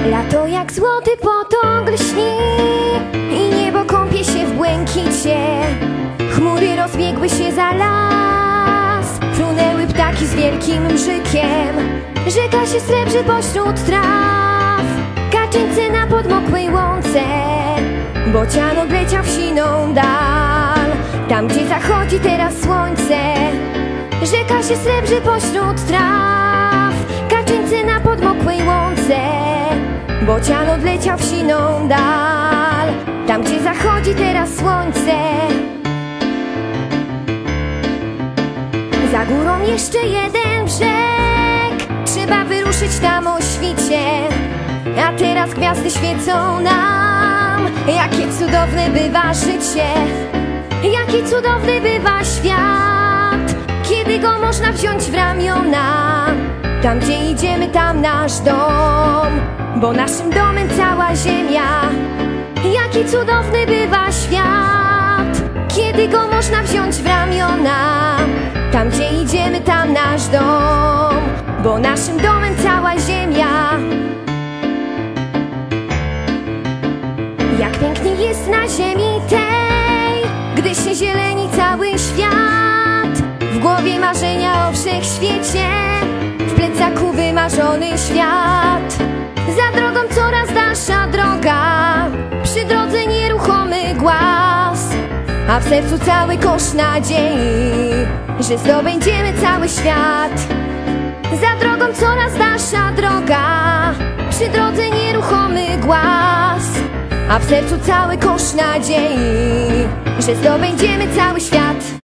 Lato jak złoty potok lśni i niebo kąpie się w błękicie. Chmury rozbiegły się za las, frunęły ptaki z wielkim mrzykiem. Rzeka się srebrzy pośród traw, kaczyńce na podmokłej łące. Bocian odleciał w siną dal, tam gdzie zachodzi teraz słońce. Rzeka się srebrzy pośród traw, kaczyńce na podmokłej łące. Bocian odleciał w siną dal, tam gdzie zachodzi teraz słońce. Za górą jeszcze jeden brzeg, trzeba wyruszyć tam o świcie. A teraz gwiazdy świecą nam, jakie cudowne bywa życie. Jaki cudowny bywa świat, kiedy go można wziąć w ramiona. Tam gdzie idziemy, tam nasz dom, bo naszym domem cała ziemia. Jaki cudowny bywa świat, kiedy go można wziąć w ramiona. Tam gdzie idziemy, tam nasz dom, bo naszym domem cała ziemia. Jak pięknie jest na ziemi tej, gdy się zieleni cały świat. W głowie marzenia o wszechświecie, w plecaku wymarzony świat. Za drogą coraz dalsza droga, przy drodze nieruchomy głaz, a w sercu cały kosz nadziei, że zdobędziemy cały świat. Za drogą coraz dalsza droga, przy drodze nieruchomy głaz, a w sercu cały kosz nadziei, że zdobędziemy cały świat.